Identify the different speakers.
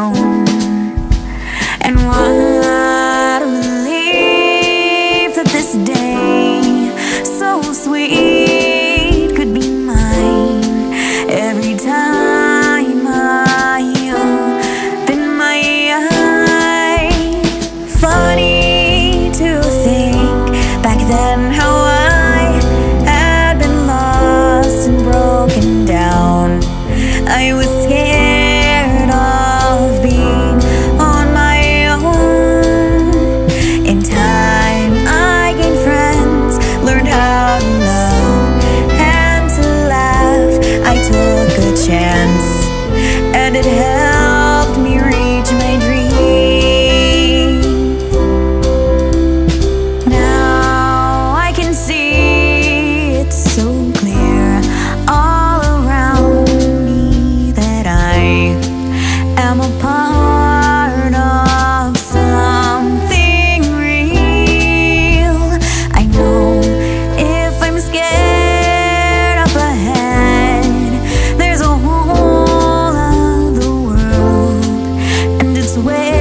Speaker 1: down. And what a relief that this day, so sweet, could be mine. Every time I open my eye, funny to think back then how I had been lost and broken down. I was scared of being on my own. In time I gained friends, learned how to love and to laugh. I took a chance and it helped me reach my dream. Now I can see it so clear all around me that I am a part of something real. I know if I'm scared up ahead, there's a whole other world, and it's where